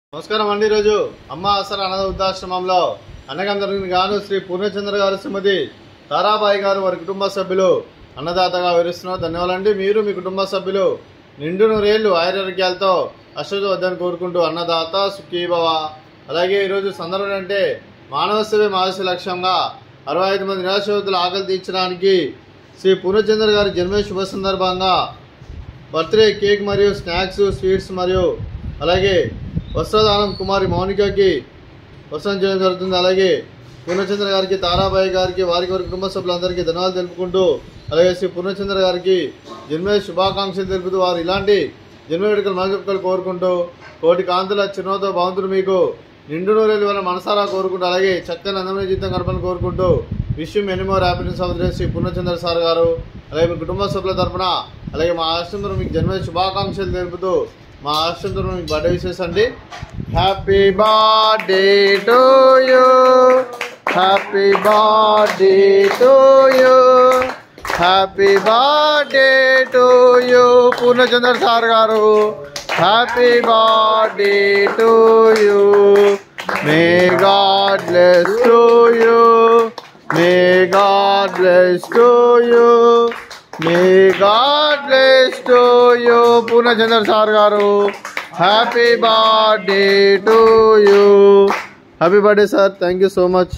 నమస్కారం అండి। ఈరోజు అమ్మ ఆసరా అనాథ వృద్ధాశ్రమంలో అన్నగందరికి గాను శ్రీ పూర్ణచంద్ర గారు శ్రీమతి తారాబాయి గారు వారి కుటుంబ సభ్యులు అన్నదాతగా వివరిస్తున్నారు। ధన్యవాదాలండి। మీరు మీ కుటుంబ సభ్యులు నిండు నూరేళ్లు ఆయురారోగ్యాలతో అశ్వతో వద్దని కోరుకుంటూ అన్నదాత సుఖీభవ। అలాగే ఈరోజు సందర్భం అంటే మానవ సేవే మానవ లక్ష్యంగా 65 మంది నిరాశ్రయుల ఆకలి తీర్చడానికి శ్రీ పూర్ణచంద్ర గారి జన్మ శుభ సందర్భంగా బర్త్డే కేక్ మరియు స్నాక్స్ స్వీట్స్ మరియు అలాగే వస్త్రదానం కుమారి మౌనికకి వస్త్రం చేయడం జరుగుతుంది। అలాగే పూర్ణచంద్ర గారికి తారాబాయి గారికి వారి కుటుంబ సభ్యులందరికీ ధన్యవాదాలు తెలుపుకుంటూ అలాగే శ్రీ పూర్ణచంద్ర గారికి జన్మదిన శుభాకాంక్షలు తెలుపుతూ వారు ఇలాంటి జన్మ వేడుకలు మనసులు కోరుకుంటూ కోటి కాంతుల చిరునవ్వుతో భగవంతుడు మీకు నిండు నూరేళ్ళు వల్ల మనసారా కోరుకుంటూ అలాగే చక్కని అందమైన జీవితం గడపని కోరుకుంటూ విషయం any more happiness of Shri Purnachandra sir garu అలాగే మీ కుటుంబ సభ్యుల తరఫున అలాగే మా ఆశ్రమంలో మీకు జన్మదిన శుభాకాంక్షలు తెలుపుతూ మా ఆశ్రమంలో మీకు బర్త్డే విషెస్ అండి। Happy birthday to you, happy birthday to you, happy birthday to you Purnachandra sir garu, happy birthday to you, may God bless to you, may God bless to you, may God bless to you Purnachandra sir garu, happy birthday to you, happy birthday sir, thank you so much.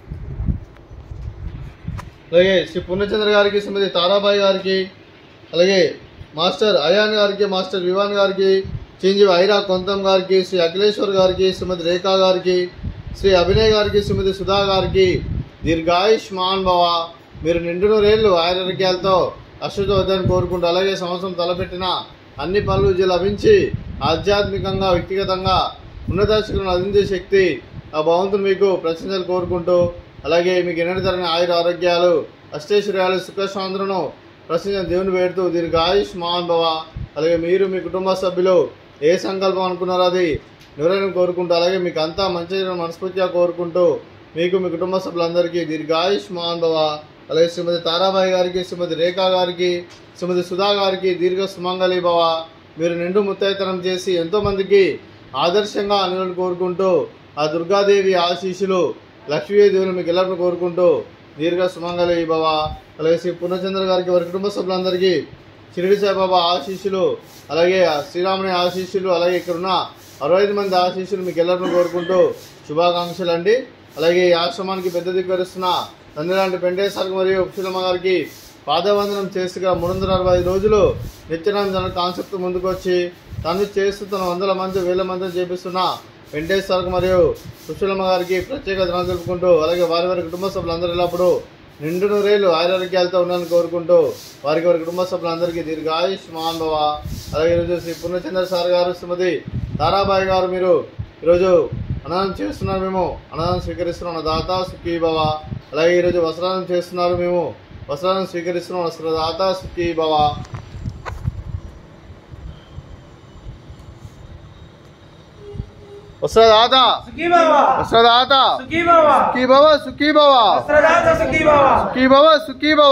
అలాగే శ్రీ పూర్ణచంద్ర గారికి శ్రీమతి తారాబాయి గారికి అలాగే master Ayaan గారికి master Vivaan గారికి చిరంజీవి ఐరా కొంతం గారికి శ్రీ అఖిలేశ్వర్ గారికి శ్రీమతి రేఖా గారికి శ్రీ అభినయ్ గారికి శ్రీమతి సుధా గారికి దీర్ఘాయుష్మాన్ భవ, మీరు నిండు నూరేళ్లు ఆరోగ్యాలతో అశ్వతో వద్దని కోరుకుంటూ అలాగే సంవత్సరం తలపెట్టిన అన్ని పనులు లభించి ఆధ్యాత్మికంగా వ్యక్తిగతంగా ఉన్నతాశక్తులను అందించే శక్తి ఆ భగవంతుడు మీకు ప్రశంసలు కోరుకుంటూ అలాగే మీకు ఎన్నటి తరగని ఆయుర ఆరోగ్యాలు అష్టైశ్వర్యాలు సుఖశాంతులను ప్రశ్నించిన దేవుని వేడుతూ దీర్ఘాయుష్మాన్ భవ। అలాగే మీరు మీ కుటుంబ సభ్యులు ఏ సంకల్పం అనుకున్నారో అది నెరవేరని కోరుకుంటూ అలాగే మీకు అంతా మంచి మనస్ఫూర్తిగా కోరుకుంటూ మీకు మీ కుటుంబ సభ్యులందరికీ దీర్ఘాయుష్మాన్ భవ। అలాగే శ్రీమతి తారాబాయి గారికి శ్రీమతి రేఖా గారికి శ్రీమతి సుధా గారికి దీర్ఘ సుమంగళి భవ, మీరు నిండు ముత్తైతనం చేసి ఎంతోమందికి ఆదర్శంగా అనులను కోరుకుంటూ ఆ దుర్గాదేవి ఆశీస్సులు లక్ష్మీదేవులు మీకు ఎల్లప్పుడూ కోరుకుంటూ దీర్ఘ సుమంగళి భవ। అలాగే శ్రీ పూర్ణచంద్ర గారికి వారి కుటుంబ సభ్యులందరికీ షిరిడి సాయిబాబా ఆశీస్సులు అలాగే శ్రీరాముని ఆశీస్సులు అలాగే ఇక్కడున్న 65 మంది ఆశీస్సులు మీకు ఎల్లప్పుడూ కోరుకుంటూ శుభాకాంక్షలు అండి। అలాగే ఈ ఆశ్రమానికి పెద్ద దిగ్గరిస్తున్న తండ్రిలాంటి వెంకటేశ్వర మరియు ఉప్సులమ్మ గారికి పాదవందనం చేస్తుగా 365 రోజులు నిత్యనందన కాన్సెప్ట్ ముందుకు వచ్చి తను చేస్తున్న వందల మంది వేల మందిని చేపిస్తున్న వెంకటేశ్వర మరియు ఉప్సులమ్మ గారికి ప్రత్యేక ధన్యవాదాలు తెలుపుకుంటూ అలాగే వారి కుటుంబ సభ్యులందరూ ఎల్లప్పుడూ నిండు నూరేళ్లు ఆరోగ్యాలతో ఉండాలని కోరుకుంటూ వారి కుటుంబ సభ్యులందరికీ దీర్ఘాయుష్మాన్ భవ। అలాగే ఈరోజు శ్రీ పూర్ణచంద్ర సార్ గారు శ్రీమతి తారాబాయి గారు మీరు ఈరోజు అన్నదానం చేస్తున్నారు, మేము అన్నదానం స్వీకరిస్తున్నాం దాత సుఖీభవ। అలాగే ఈరోజు వస్త్రదానం చేస్తున్నారు, మేము వస్త్రదానం స్వీకరిస్తున్నాం వస్త్రదాత సుఖీభవ। వస్త్రదాత వస్త్రదాత సుఖీభవ సుఖీభవ సుఖీభవ సుఖీభవ।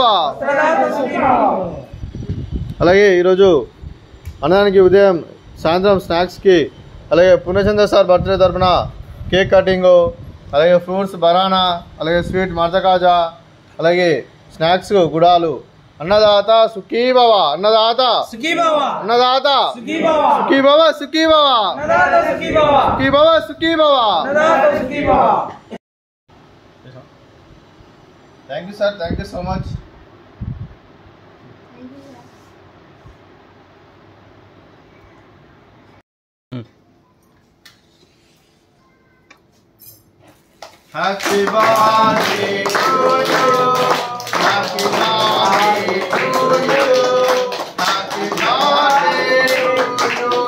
అలాగే ఈరోజు అన్నదానికి ఉదయం సాయంత్రం స్నాక్స్కి అలాగే పూర్ణచంద్ర సార్ బర్త్డే తరఫున కేక్ కటింగు అలాగే ఫ్రూట్స్ బనానా అలాగే స్వీట్ మర్దకాజా అలాగే స్నాక్స్ గుడాలు అన్నదాత సుఖీభవ అన్నదాత సుఖీభవ అన్నదాత సుఖీభవ సుఖీభవ సుఖీభవ సుఖీభవ। Thank you sir, thank you so much. Happy birthday to you, happy birthday to you, happy birthday to you,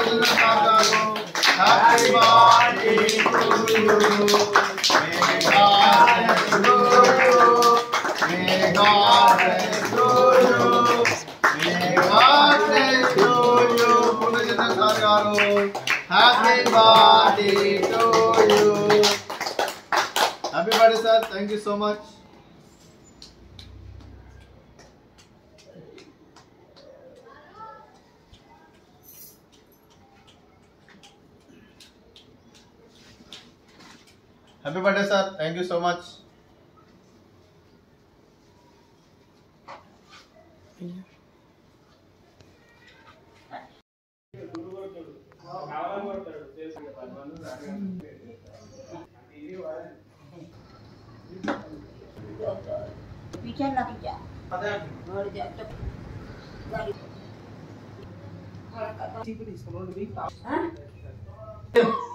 happy birthday to you, may God bless you, may God bless you, may God bless you, Purnachandra sir garu, happy birthday to you. Happy birthday sir, thank you so much. Happy birthday sir. Thank you so much. Hah?